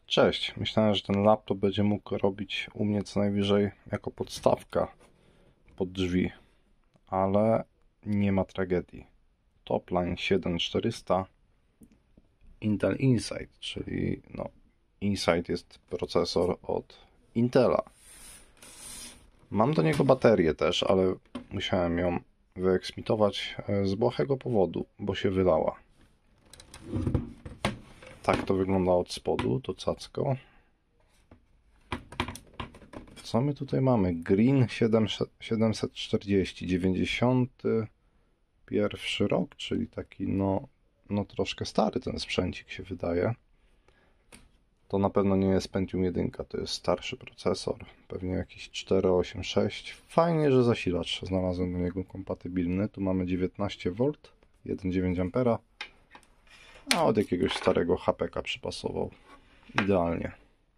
Cześć, myślałem, że ten laptop będzie mógł robić u mnie co najwyżej jako podstawka pod drzwi, ale nie ma tragedii. Topline 7400 Intel Inside, czyli Inside jest procesor od Intela. Mam do niego baterię też, ale musiałem ją wyeksmitować z błahego powodu, bo się wylała. Tak to wygląda od spodu, to cacko. Co my tutaj mamy? Green 740, 91 rok, czyli taki no troszkę stary ten sprzęcik się wydaje. To na pewno nie jest Pentium 1, to jest starszy procesor, pewnie jakiś 486. Fajnie, że zasilacz znalazłem do niego kompatybilny. Tu mamy 19V, 1,9 A, a od jakiegoś starego HPK przypasował. Idealnie.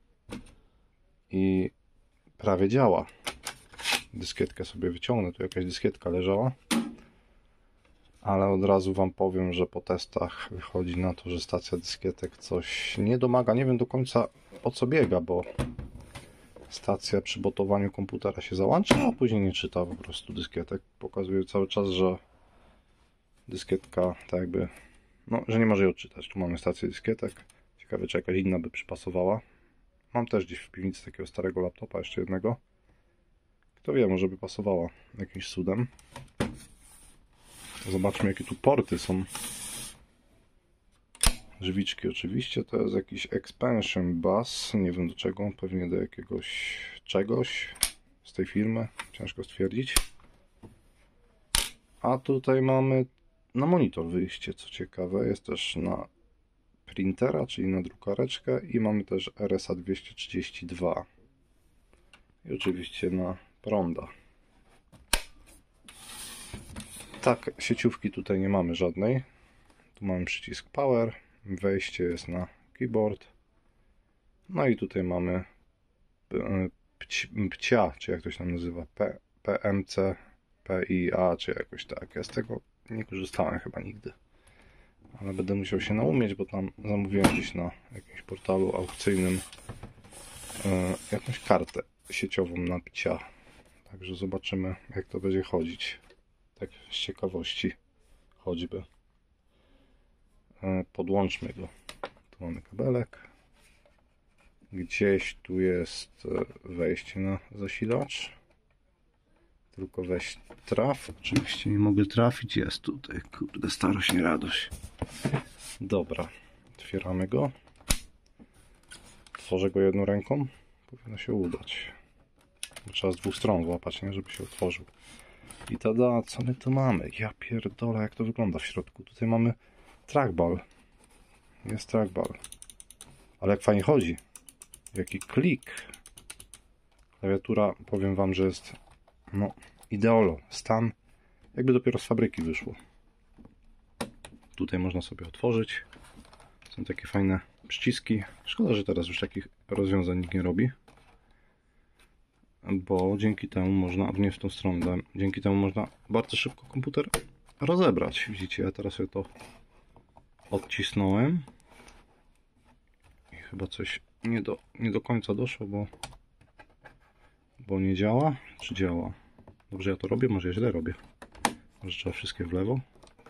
I prawie działa. Dyskietkę sobie wyciągnę, tu jakaś dyskietka leżała. Ale od razu Wam powiem, że po testach wychodzi na to, że stacja dyskietek coś nie domaga. Nie wiem do końca o co biega, bo stacja przy botowaniu komputera się załącza, a później nie czyta po prostu dyskietek. Pokazuje cały czas, że dyskietka tak jakby, że nie może jej odczytać. Tu mamy stację dyskietek. Ciekawe, czy jakaś inna by przypasowała. Mam też gdzieś w piwnicy takiego starego laptopa, jeszcze jednego. Kto wie, może by pasowała jakimś cudem. Zobaczmy, jakie tu porty są. Drzwiczki oczywiście, to jest jakiś expansion bus, nie wiem do czego, pewnie do jakiegoś czegoś z tej firmy, ciężko stwierdzić. A tutaj mamy na monitor wyjście, co ciekawe, jest też na printera, czyli na drukareczkę i mamy też RSA 232 i oczywiście na prąda. Tak, sieciówki tutaj nie mamy żadnej. Tu mamy przycisk power, wejście jest na keyboard. No i tutaj mamy pcia, czy jak to się tam nazywa, PMC, PIA, czy jakoś tak. Ja z tego nie korzystałem chyba nigdy. Ale będę musiał się naumieć, bo tam zamówiłem gdzieś na jakimś portalu aukcyjnym jakąś kartę sieciową na pcia. Także zobaczymy, jak to będzie chodzić. Tak z ciekawości choćby. Podłączmy go. Tu mamy kabelek. Gdzieś tu jest wejście na zasilacz. Tylko weź traf. Oczywiście nie mogę trafić. Jest tutaj. Kurde, starość, nie radość. Dobra. Otwieramy go. Otworzę go jedną ręką. Powinno się udać. Trzeba z dwóch stron złapać, nie? Żeby się otworzył. I tada, co my tu mamy? Ja pierdolę, jak to wygląda w środku. Tutaj mamy trackball. Jest trackball. Ale jak fajnie chodzi. Jaki klik. Klawiatura, powiem Wam, że jest ideolo. Stan jakby dopiero z fabryki wyszło. Tutaj można sobie otworzyć. Są takie fajne przyciski. Szkoda, że teraz już takich rozwiązań nikt nie robi. Bo dzięki temu można, nie w tą stronę, dzięki temu można bardzo szybko komputer rozebrać. Widzicie, ja teraz sobie to odcisnąłem i chyba coś nie do końca doszło, bo nie działa. Czy działa? Dobrze ja to robię? Może ja źle robię. Może trzeba wszystkie w lewo?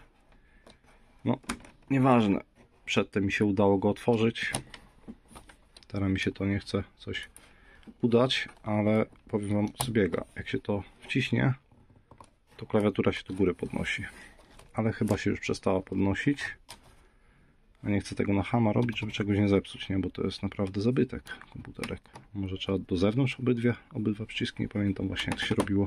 Nieważne. Przedtem mi się udało go otworzyć. Teraz mi się to nie chce coś udać, ale powiem Wam, co biega. Jak się to wciśnie, to klawiatura się do góry podnosi. Ale chyba się już przestała podnosić. A nie chcę tego na chama robić, żeby czegoś nie zepsuć, nie? Bo to jest naprawdę zabytek komputerek. Może trzeba do zewnątrz obydwa przyciski, nie pamiętam właśnie jak to się robiło.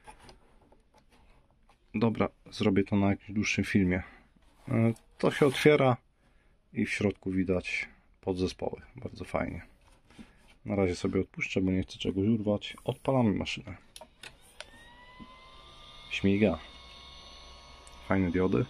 Dobra, zrobię to na jakimś dłuższym filmie. To się otwiera i w środku widać podzespoły. Bardzo fajnie. Na razie sobie odpuszczę, bo nie chcę czegoś urwać. Odpalamy maszynę. Śmiga. Fajne diody.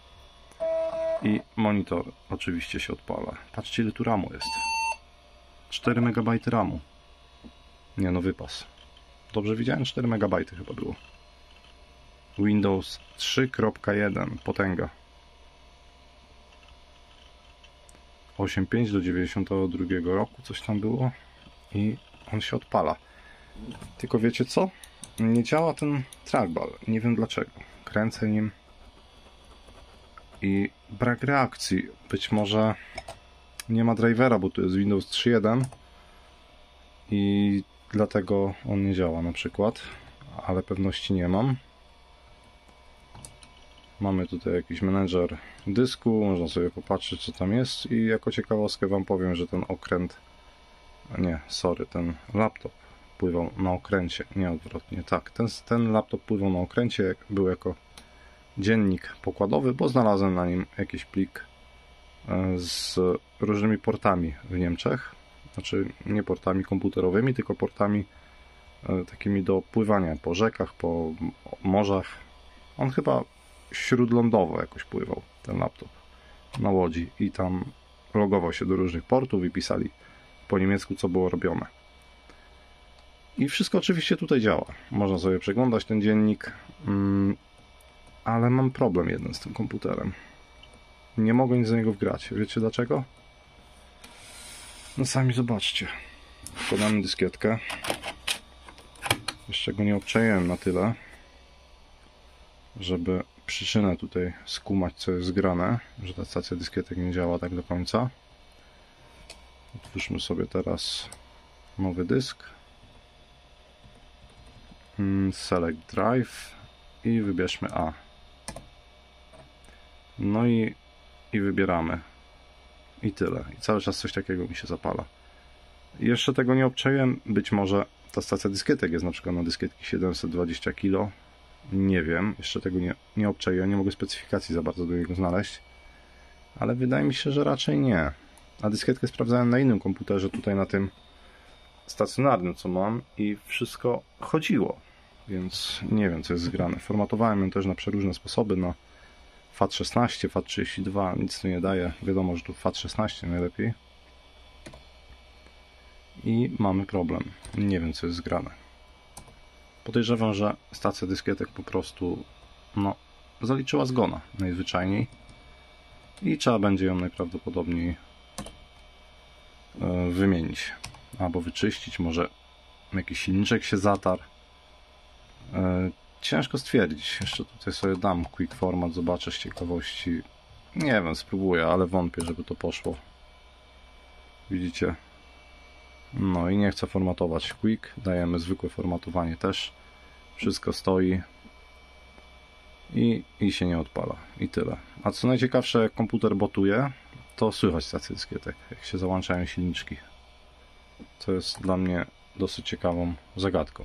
I monitor oczywiście się odpala. Patrzcie, ile tu RAMu jest. 4 MB RAMu. Nie no, wypas. Dobrze widziałem? 4 MB chyba było. Windows 3.1. Potęga. 8.5 do 92 roku, coś tam było i on się odpala. Tylko wiecie co? Nie działa ten trackball, nie wiem dlaczego. Kręcę nim i brak reakcji. Być może nie ma drivera, bo tu jest Windows 3.1 i dlatego on nie działa na przykład, ale pewności nie mam. Mamy tutaj jakiś menedżer dysku, można sobie popatrzeć co tam jest i jako ciekawostkę wam powiem, że ten okręt, ten laptop pływał na okręcie, nie odwrotnie, tak, ten laptop pływał na okręcie, był jako dziennik pokładowy, bo znalazłem na nim jakiś plik z różnymi portami w Niemczech, znaczy nie portami komputerowymi, tylko portami takimi do pływania po rzekach, po morzach. On chyba śródlądowo jakoś pływał, ten laptop, na łodzi i tam logował się do różnych portów i pisali po niemiecku, co było robione. I wszystko oczywiście tutaj działa. Można sobie przeglądać ten dziennik, ale mam problem jeden z tym komputerem. Nie mogę nic z niego wgrać. Wiecie dlaczego? No sami zobaczcie. Wkładamy dyskietkę. Jeszcze go nie obczaiłem na tyle, żeby przyczynę tutaj skumać, co jest grane, że ta stacja dyskietek nie działa tak do końca. Otwórzmy sobie teraz nowy dysk. Select Drive i wybierzmy A. No i wybieramy. I tyle. I cały czas coś takiego mi się zapala. Jeszcze tego nie obczaiłem. Być może ta stacja dyskietek jest na przykład na dyskietki 720 kg. Nie wiem. Jeszcze tego nie obczaiłem. Nie mogę specyfikacji za bardzo do niego znaleźć. Ale wydaje mi się, że raczej nie. A dyskietkę sprawdzałem na innym komputerze, tutaj na tym stacjonarnym, co mam, i wszystko chodziło. Więc nie wiem, co jest zgrane. Formatowałem ją też na przeróżne sposoby, na FAT16, FAT32, nic to nie daje. Wiadomo, że tu FAT16 najlepiej. I mamy problem. Nie wiem, co jest zgrane. Podejrzewam, że stacja dyskietek po prostu zaliczyła zgona najzwyczajniej i trzeba będzie ją najprawdopodobniej wymienić albo wyczyścić. Może jakiś silniczek się zatarł. Ciężko stwierdzić. Jeszcze tutaj sobie dam quick format, zobaczę z ciekawości. Nie wiem, spróbuję, ale wątpię, żeby to poszło. Widzicie? No i nie chcę formatować quick. Dajemy zwykłe formatowanie też. Wszystko stoi i się nie odpala. I tyle. A co najciekawsze, jak komputer botuje, to słychać stację dyskietek, jak się załączają silniczki. Co jest dla mnie dosyć ciekawą zagadką.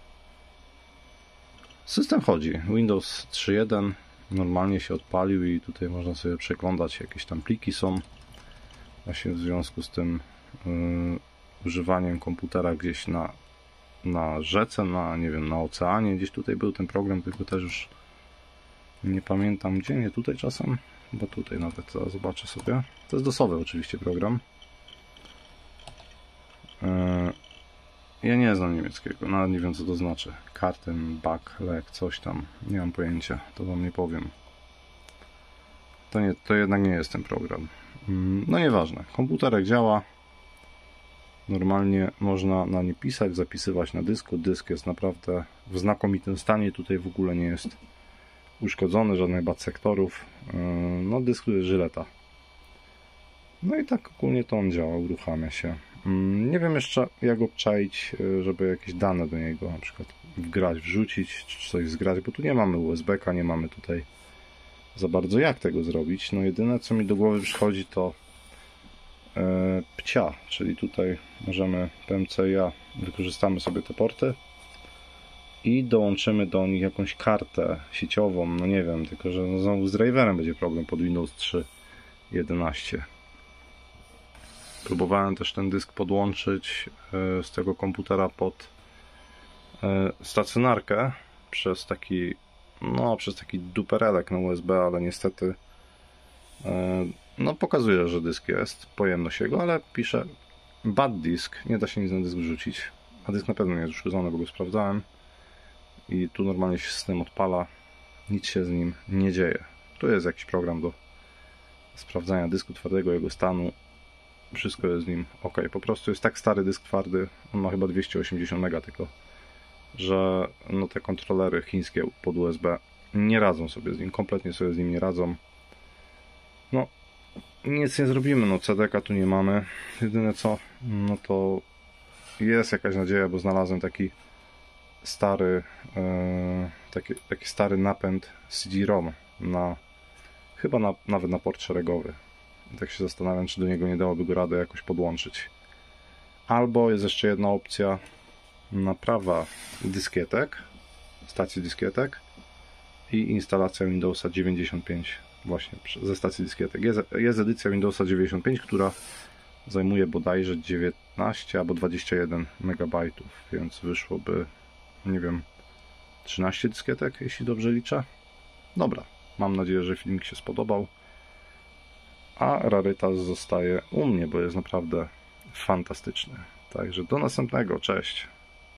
System chodzi. Windows 3.1 normalnie się odpalił i tutaj można sobie przeglądać, jakieś tam pliki są. Właśnie w związku z tym używaniem komputera gdzieś na rzece, nie wiem, na oceanie. Gdzieś tutaj był ten program, tylko też już nie pamiętam gdzie. Nie tutaj czasem? Bo tutaj nawet zobaczę sobie. To jest DOS-owy oczywiście program. Ja nie znam niemieckiego, nawet nie wiem, co to znaczy. Karten, Backleg, coś tam. Nie mam pojęcia, to wam nie powiem. To jednak nie jest ten program. No nieważne. Komputerek działa. Normalnie można na nie pisać, zapisywać na dysku. Dysk jest naprawdę w znakomitym stanie. Tutaj w ogóle nie jest uszkodzony, żadnych bad sektorów. No dysk jest Żyleta. No i tak ogólnie to on działa, uruchamia się. Nie wiem jeszcze, jak obczaić, żeby jakieś dane do niego na przykład wgrać, wrzucić, czy coś zgrać, bo tu nie mamy USB-ka, nie mamy tutaj za bardzo jak tego zrobić. No jedyne, co mi do głowy przychodzi, to PCIe, czyli tutaj możemy PMCIe, wykorzystamy sobie te porty i dołączymy do nich jakąś kartę sieciową, no nie wiem, tylko że znowu z driverem będzie problem pod Windows 3.11. Próbowałem też ten dysk podłączyć z tego komputera pod stacjonarkę przez taki duperelek na USB, ale niestety pokazuje, że dysk jest, pojemność jego, ale pisze bad disk, nie da się nic na dysk wrzucić. A dysk na pewno nie jest uszkodzony, bo go sprawdzałem i tu normalnie się system odpala, nic się z nim nie dzieje. Tu jest jakiś program do sprawdzania dysku twardego, jego stanu. Wszystko jest z nim ok. Po prostu jest tak stary dysk twardy, on ma chyba 280 MB tylko, że no te kontrolery chińskie pod USB nie radzą sobie z nim, kompletnie sobie z nim nie radzą. No, nic nie zrobimy, no CDK tu nie mamy. Jedyne co, no to jest jakaś nadzieja, bo znalazłem taki stary, taki stary napęd CD-ROM nawet na port szeregowy. I tak się zastanawiam, czy do niego nie dałoby go rady jakoś podłączyć. Albo jest jeszcze jedna opcja, naprawa dyskietek, stacji dyskietek i instalacja Windowsa 95 właśnie ze stacji dyskietek. Jest edycja Windowsa 95, która zajmuje bodajże 19 albo 21 MB, więc wyszłoby, nie wiem, 13 dyskietek, jeśli dobrze liczę. Dobra, mam nadzieję, że filmik się spodobał, a rarytas zostaje u mnie, bo jest naprawdę fantastyczny. Także do następnego, cześć!